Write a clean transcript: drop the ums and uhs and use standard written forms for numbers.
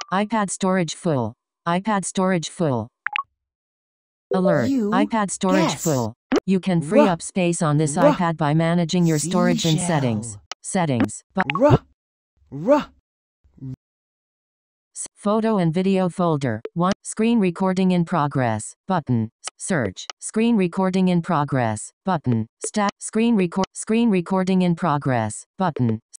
iPad storage full. iPad storage full. Alert. You iPad storage guess. full. You can free up space on this iPad by managing your storage and settings. Settings. Photo and video folder. 1. Screen recording in progress. Button. Search. Screen recording in progress. Button. Screen recording in progress. Button.